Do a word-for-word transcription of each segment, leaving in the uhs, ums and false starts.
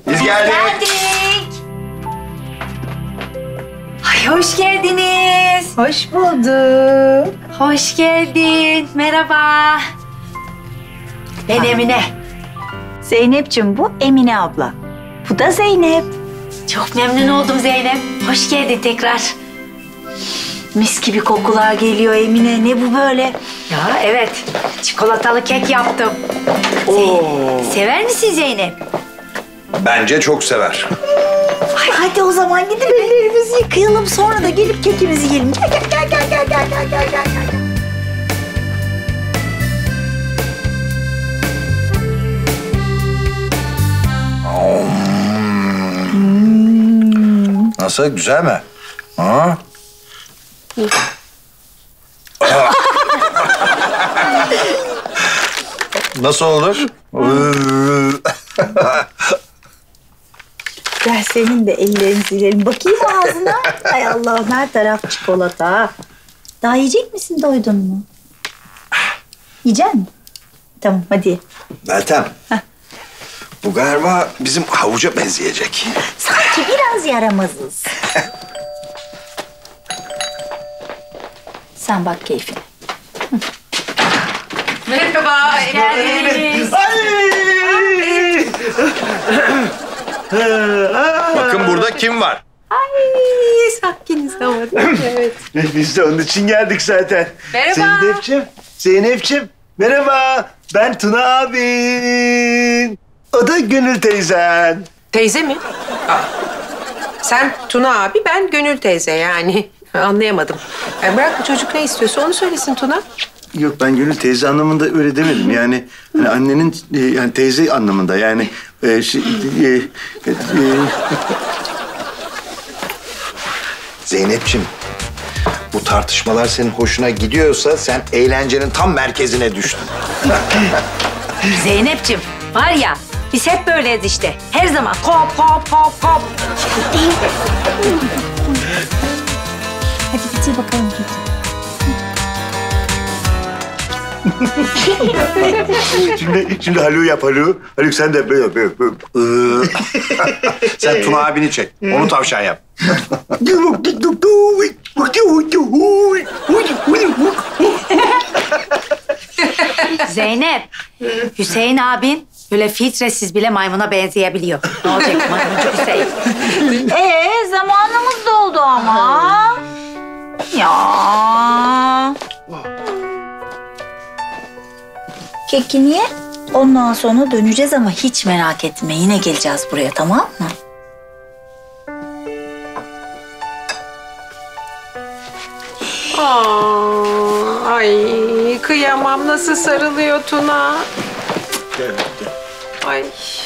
Biz geldik. Geldik. Ay hoş geldiniz. Hoş bulduk. Hoş geldin. Merhaba. Ben Emine. Zeynep'ciğim bu Emine abla. Bu da Zeynep. Çok memnun oldum Zeynep. Hoş geldin tekrar. Mis gibi kokular geliyor Emine. Ne bu böyle? Ya evet. Çikolatalı kek yaptım. Oo. Sever misin Zeynep? Bence çok sever. Ay, hadi o zaman gidip ellerimizi yıkayalım. Sonra da gelip kekimizi yiyelim. Gel gel gel gel gel gel gel gel gel. Hmm. Nasıl? Güzel mi? Ha? Nasıl olur? Gel senin de ellerini silelim. Bakayım ağzına. Ay Allah'ım her taraf çikolata. Daha yiyecek misin? Doydun mu? Yiyecek misin? Tamam hadi. Meltem. Bu galiba bizim havuca benzeyecek. Sanki biraz yaramazız. Sen bak keyfine. Merhaba. Geldiniz. Bakın burada kim var? Ay sakiniz ama. Evet. Biz de onun için geldik zaten. Merhaba. Zeynep'ciğim, Zeynep'ciğim. Merhaba. Ben Tuna abin. O da Gönül teyzen. Teyze mi? Aa. Sen Tuna abi, ben Gönül teyze yani. Anlayamadım. Yani bırak bu çocuk ne istiyorsa onu söylesin Tuna. Yok ben Gönül teyze anlamında öyle demedim. Yani hani annenin e, yani teyze anlamında yani. E, şey, e, e, e, Zeynep'ciğim, bu tartışmalar senin hoşuna gidiyorsa sen eğlencenin tam merkezine düştün. Zeynep'ciğim var ya biz hep böyleyiz işte. Her zaman kop kop kop kop. Hadi bitir bakalım keki. şimdi, şimdi Haluk yap Haluk. Haluk sen de böyle böyle böyle. Sen Tuna abini çek, onu tavşan yap. Zeynep, Hüseyin abin böyle filtresiz bile maymuna benzeyebiliyor. Ne olacak maymuncu Hüseyin? Ee zamanımız doldu ama. Ya. Kekini ye. Ondan sonra döneceğiz ama hiç merak etme. Yine geleceğiz buraya, tamam mı? Aa, ay kıyamam, nasıl sarılıyor Tuna. Gel, gel. Ay.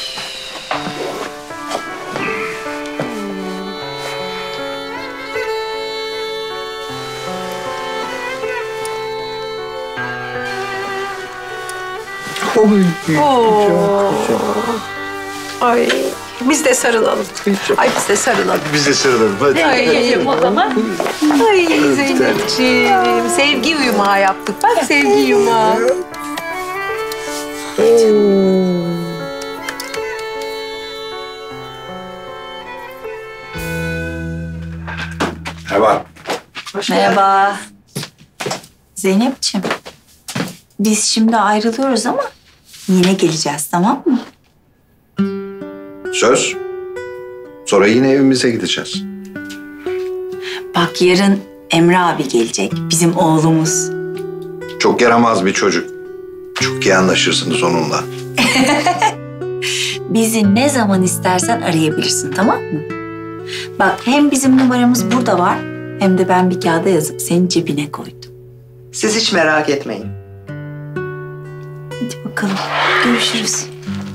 Oo. Ay biz de sarılalım. Ay biz de sarılalım. Biz de sarılalım hadi. Ay o zaman. Ay Zeynep'ciğim. Sevgi yumağı yaptık. Bak sevgi yumağı. Merhaba. Merhaba. Zeynep'ciğim. Biz şimdi ayrılıyoruz ama yine geleceğiz, tamam mı? Söz. Sonra yine evimize gideceğiz. Bak yarın Emre abi gelecek, bizim oğlumuz. Çok yaramaz bir çocuk. Çok iyi anlaşırsınız onunla. Bizi ne zaman istersen arayabilirsin, tamam mı? Bak hem bizim numaramız burada var, hem de ben bir kağıda yazıp senin cebine koydum. Siz hiç merak etmeyin. Hadi bakalım, görüşürüz.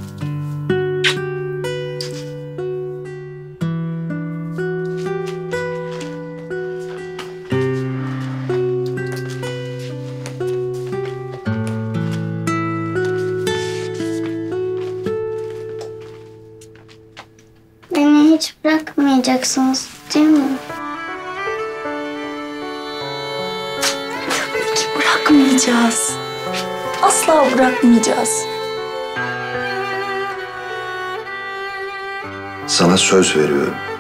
Beni hiç bırakmayacaksınız değil mi? Tabii ki bırakmayacağız. Asla bırakmayacağız. Sana söz veriyorum.